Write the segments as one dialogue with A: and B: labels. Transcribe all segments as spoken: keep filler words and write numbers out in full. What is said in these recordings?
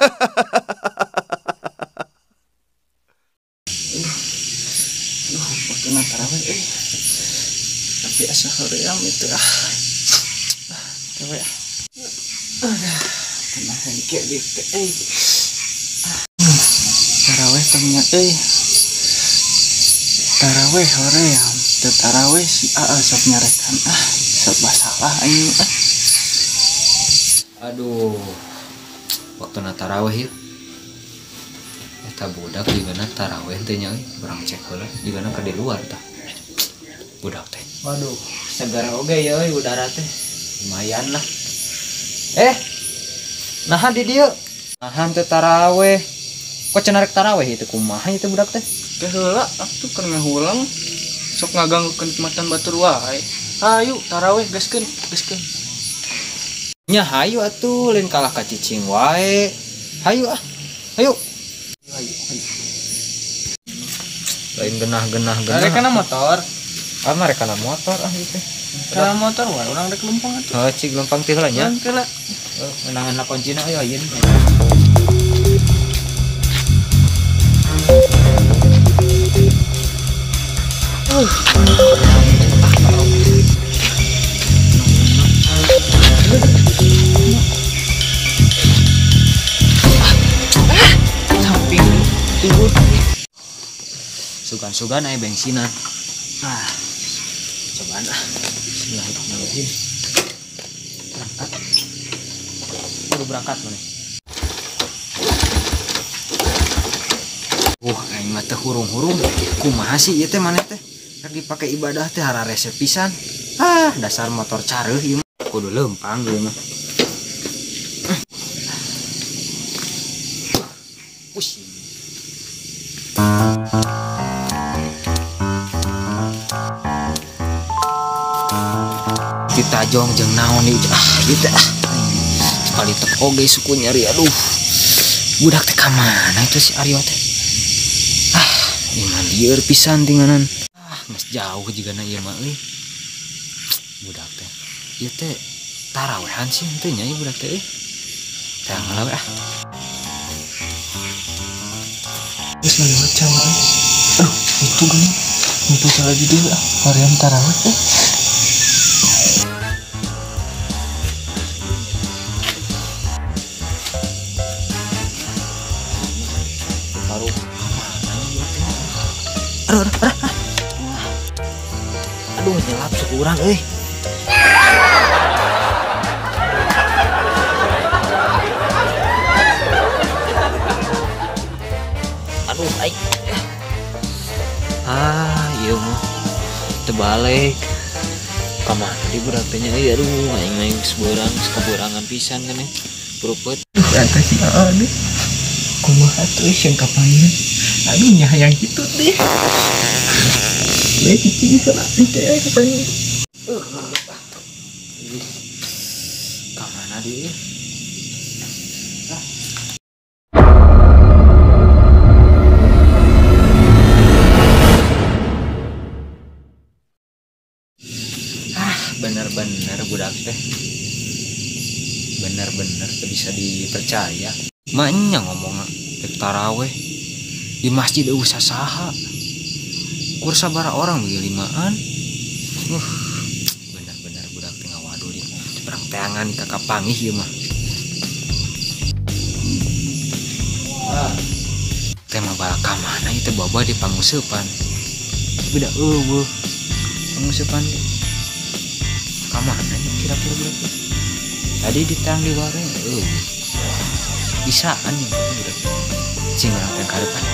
A: Duh, waktu tarawih eh. Tapi asa hoream itu ah. Tarawih ah. Tenang hengke di teh eh. Tarawih tengnya eh. Tarawih hoream. Teu tarawih si A sok nyarekan ah. Sok masalah aing ah.
B: Aduh. Waktu na tarawih ya. Eta budak di mana tarawih teh nya euy, urang cek heula di mana ka di luar tah. Budak teh.
A: Waduh, segar oge ya euy udara teh.
B: Lumayan lah. Eh. Nahan di dieu. Nahan teh tarawih. Kok cenah rek tarawih itu kumaha itu budak teh?
A: Teh heula atuh keur ngahulang. Sok ngaganggu kenikmatan batur wae. Hayu tarawih gaskeun, gaskeun.
B: Nya hayu atuh lain kalah ka cicing wae. Hayu ah. Hayu.
A: Hayu, hayu.
B: Lain genah-genah genah.
A: Mereka na motor.
B: Ah mereka na motor ah itu.
A: Kana motor wae urang rek lempang atuh.
B: Oh, cik lempang teh heula nya.
A: Heula.
B: Oh, menangan na kuncina euy ayeun. Uh.
A: Samping tunggu.
B: Sugan-sugan aya bensinan.
A: Nah, cobaan ah.
B: Bismillahirrahmanirrahim. Berangkat. Baru berangkat mana? Wah, aing mah teh hurung-hurung. Kumaha sih ieu teh maneh teh? Rek dipake ibadah teh hara resep pisan. Ah, dasar motor careuh ieu mah. Kudu lempang ieu mah. Pusing. Ditajong jeung naon ieu ah gitu ah. Sekali teh oge suku nyari aduh. Budak teh ka mana itu si Aryo teh? Ah, ieu mah lieur pisan tinganan. Ah, geus jauh jigana ieu mah euy. Budak teh. Ieu teh tarawehan sih henteu nya ieu budak teh euy. Teh ngalawe ah.
A: Terus lewat cawang. Aduh, itu gini. Untuk salah di dia varian tarawih teh.
B: Baru aduh, aduh, aduh. Aduh, nyelap suku urang euy. Aduh, aing. Ah, ieu mah tebalik. Ka mana di budak teh nya euy aduh aing mah geus beurang kaburangan pisan keneh. Purupet.
A: Eta si A deh. Kumaha tuh yang kapain? Aduh nya hayang kitu deh. Le cicing sana teh kapain.
B: Ka mana di? Bener-bener budak teh bener-bener teh bisa dipercaya maknya ngomong rek taraweh di masjid eueuh sasaha kur sabaraha orang bagi limaan uh bener-bener budak teh ngawadulin perang teangan di kakak pangih ieu mah ah teh mah bala ka mana ieu teh boba di panguseupan beda eueuh panguseupan kamana kira-kira berapa? Tadi ditang di warung, oh, bisaan yang udah cing orang yang karepan.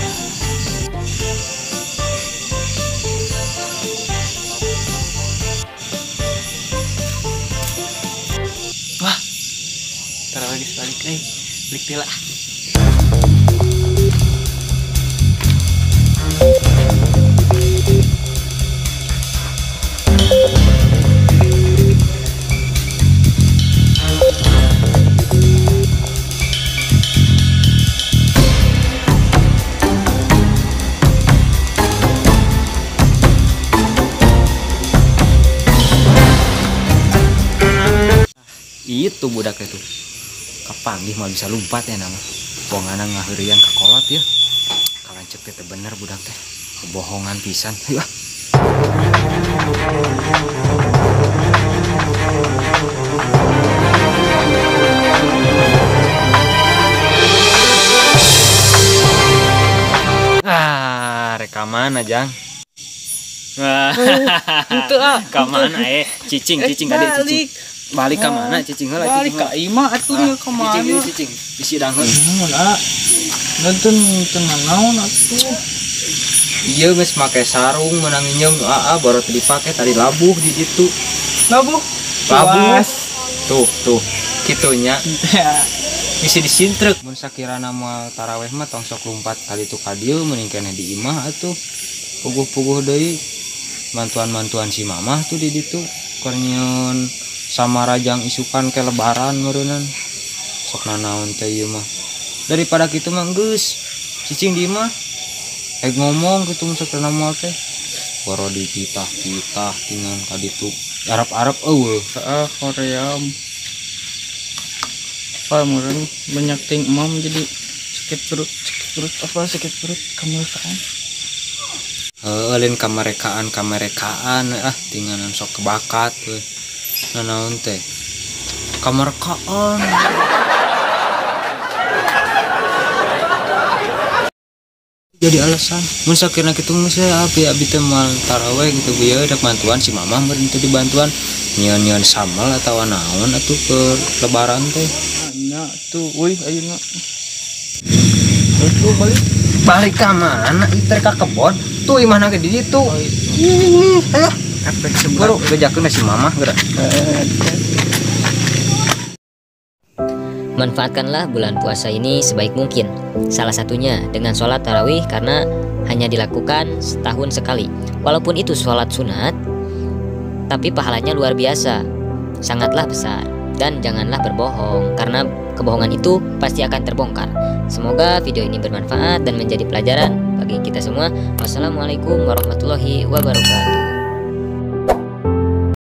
B: Wah, tarawih geus balik euy, balik tila. Itu budak itu kepanggih mah bisa lompat ya nama Bongana ngahirian ke kolot ya. Kalancek teh bener budak teh. Kebohongan pisan. Ayo. Ah, rekaman aja. Wah,
A: Itu ah.
B: kamana eh cicing cicing
A: Eh,
B: ada cicing. Balik ke mana cicing heula
A: Balik
B: cicing.
A: ka imah atuh
B: Ah,
A: ka mana?
B: Cicing ieu cicing bisi dangeun.
A: Naon ah? Nonton tenang naon atuh?
B: Ieu geus make sarung meunang nyeung aa baru teu dipake tadi labuh di ditu.
A: Labuh.
B: Labuh. Tuh, tuh. Kitunya bisa disintrek mun sakirana moal taraweh mah tong sok lumpat kali tu ka dieu meuning keneh di imah atuh. Puguh-puguh deui mantuan-mantuan si mamah tuh di ditu keur nyieun samarajang isukan ke lebaran meureunnan. Sok nanaon teh ieu mah. Daripada kitu mah geus cicing di imah. Eh ngomong kitu mun sakirana moal teh. Boro dititah-titah tingan ka ditu. Arab-arab eueuh.
A: Ah, Korea. Apa meureun banyak ting emam jadi sakit perut, sakit perut apa sakit perut kemerdekaan.
B: Heeh, lain kamerekaan kamerekaan ah tinganan sok kebakat we. Nanaon teh? Kamerekaan. Jadi alasan mun sakirna kitu mah saya abi abi teh moal taraweh gitu bieu dak bantuan si mamah meureun teu dibantuan nyieun-nyieun sambal atawa naon atuh ke lebaran teh.
A: Nya tuh, euy ayeuna. Tuh balik.
B: Balik ka mana? Iter ka kebon. Tuh imahna ge di ditu. Ih, ayo.
A: Efek
B: Baru
A: sebelah.
B: bejakeun si mamah geura.
C: Manfaatkanlah bulan puasa ini sebaik mungkin. Salah satunya dengan sholat tarawih karena hanya dilakukan setahun sekali. Walaupun itu sholat sunat, tapi pahalanya luar biasa, sangatlah besar. Dan janganlah berbohong karena kebohongan itu pasti akan terbongkar. Semoga video ini bermanfaat dan menjadi pelajaran bagi kita semua. Wassalamualaikum warahmatullahi wabarakatuh.